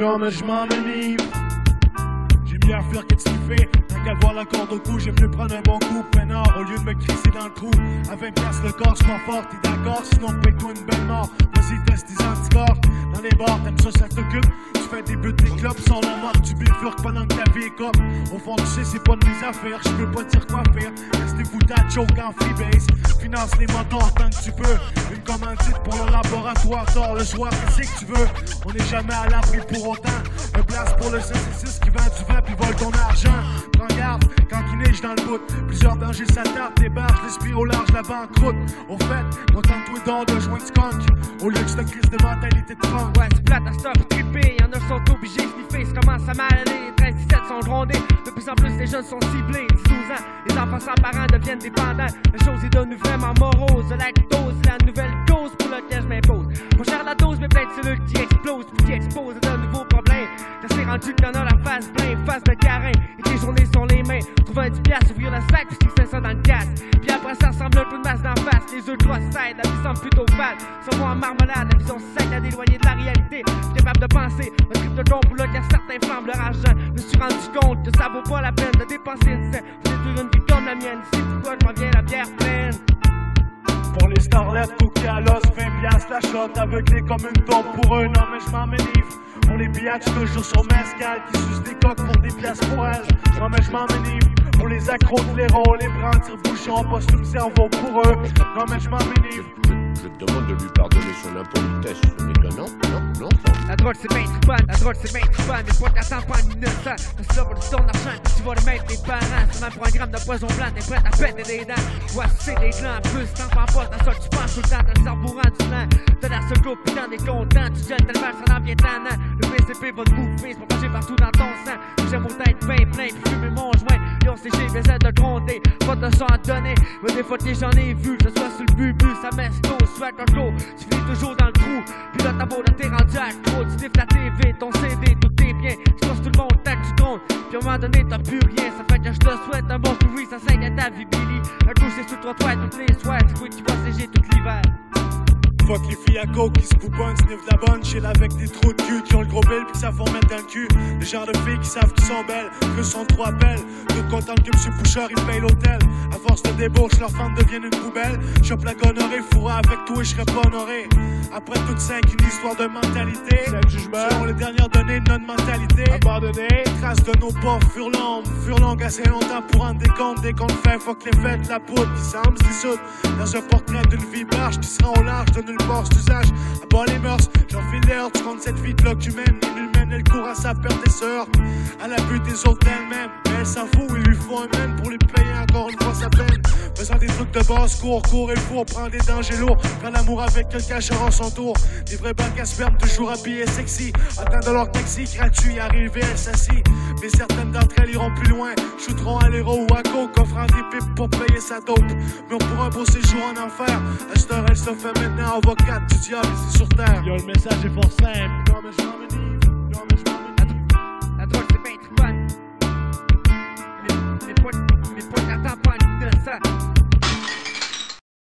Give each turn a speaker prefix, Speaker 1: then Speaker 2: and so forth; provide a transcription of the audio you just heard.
Speaker 1: Non mais je m'envenime. J'ai mieux à faire que de sniffer. Tant qu'à voir la corde au cou, j'ai voulu prendre un bon coup peinard. Au lieu de me crisser dans le trou, à 20$ le corps, je fort, t'es d'accord? Sinon paye-toi une belle mort. Vas-y teste tes anticorps. Dans les bars, t'aimes ça t'occupe. Tu fais des buts, des clopes, sans la marque, tu bifurques pendant que ta vie est cop. Au fond tu sais c'est pas de mes affaires, je peux pas dire quoi faire. Restez foutage, choke en freebase. Finance les moteurs tant que tu peux. Une commandite pour le laboratoire, tard le soir, qu'est-ce que tu veux? On n'est jamais à l'abri pour autant. Un place pour le 666 qui vend du vent puis vole ton argent. Prends garde quand il neige dans le bout. Plusieurs dangers s'attardent, des barges, l'esprit au large, la banqueroute. Au fait, contente-toi donc de joindre skunk. Au lieu de cette crise de mentalité de trunk.
Speaker 2: Ouais, c'est plate à stop, trippé, y'en a sont obligés, sniffer, ça commence à mal aller. 13-17 sont grondés, de plus en plus les jeunes sont ciblés. 12 ans, les enfants sans parents deviennent dépendants. La chose est devenue vraiment morose. La lactose, c'est la nouvelle cause pour laquelle je m'impose. Faut cher la dose, mais plein de cellules qui explosent, puis qui exposent de nouveaux problèmes. T'as rendu qu'il y en a la face pleine, face de carin, et tes journées sont les mains. Trouver un 10$, ouvrir le sac, puis tu fais ça dans le casse. Puis après ça ressemble un peu de masse d'en face. Les œufs cross side, la vie semble plutôt fade. Savoir en marmelade, la vision sec à d'éloigner de la réalité. Capable de penser, un trip de tombe là car certains flamment leur argent. Je me suis rendu compte que ça vaut pas la peine de dépenser une scène. Vous êtes une vie comme la mienne, c'est pourquoi je reviens la bière pleine.
Speaker 1: Pour les starlets, cookies à l'os, 20$ la shot, aveuglé comme une tombe pour eux, non mais je m'en m'énivre. Pour les biatchs toujours sur mescal, qui sucent des coques pour des pièces pour elles, non mais je m'en m'énivre. Pour les accros de l'héros, les bras tire-bouchons, posthume cerveau pour eux, non mais je m'en m'énivre.
Speaker 3: Je te demande de lui pardonner son impolitesse, ce n'est que non.
Speaker 2: La drogue c'est bien trippant, mais pas t'attends pas en innocent. Parce que là, pour ton argent, tu vas le mettre tes parents. C'est un programme de poison blanc, t'es prêt à péter des dents. Ouais, c'est des glands, plus t'en prends pas, dans ça que tu penses tout le temps, t'as le cerveau rendu lent. T'as l'air ce groupe, pis t'en es content, tu gèles tellement, ça en vient tannant. Le PCP va te bouffer, c'est propagé partout dans ton sang. J'aime autant être bien plein, pis fumer mon joint. Yo, c'est j'ai besoin de gronder, pas de sang à donner. Mais des fois que j'en ai vu, que ce soit sur le bubu, ça m'esto, soit un clos. Tu finis toujours dans le trou, puis là t'as beau là t'es rendu à trop. Tu diffes la TV, ton CD, tout est bien. Je pense tout le monde, tac, tu comptes. Puis à un moment donné, t'as plus rien. Ça fait que je te souhaite un bon story, ça saigne à ta vie, Billy. Un coup, c'est sous toi, toutes les soirs. C'est quoi qui va sécher tout l'hiver.
Speaker 1: Fuck les filles à coke qui se pouponnent, sniffent la bonne, chill avec des trous de cul qui ont le gros bill pis ça faut mettre dans le cul. Les genres de filles qui savent qu'ils sont belles, que sont trop belles. Toutes contentes que M. Bouchard il paye l'hôtel. À force de débauche, leurs femmes deviennent une poubelle. Chope la gonorrhée, fourra avec toi et je serais pas honoré. Après toutes 5, une histoire de mentalité. C'est le jugement. Selon les dernières données de notre mentalité. Abandonné. Traces de nos pas furlongues assez longtemps pour rendre des comptes. Dès qu'on le fait, fuck les fêtes, la poudre qui semble se dissoudre. Dans un portrait d'une vie barge qui sera au large de nulle part cet usage. À bas les mœurs, j'enfile l'air, tu comptes cette vie de l'homme humaine. Nul mène, elle court à sa perte et sœurs. À la but des autres elle-même. Mais elle s'en fout, il lui faut un mène pour lui payer encore une fois sa peine. Faisant des trucs de base, cours et four, prend des dangers lourds. Quand l'amour avec quelqu'un cherchera son tour. Des vrais bacs à sperme, toujours habillés sexy. Attendent leur taxi gratuit, arrivé, elle s'assit. Mais certaines d'entre elles iront plus loin. Shooteront à l'héros ou à coke, offrant des pipes pour payer sa dope. Mais pour un beau séjour en enfer, à cette heure, elle se fait maintenant avocate du diable ici sur terre. Yo, le message est fort simple. Non, mais je m'en m'énivre. Non, mais je m'en m'énivre.
Speaker 2: La drogue c'est bien trippant. Mais pas t'attends pas en innocent.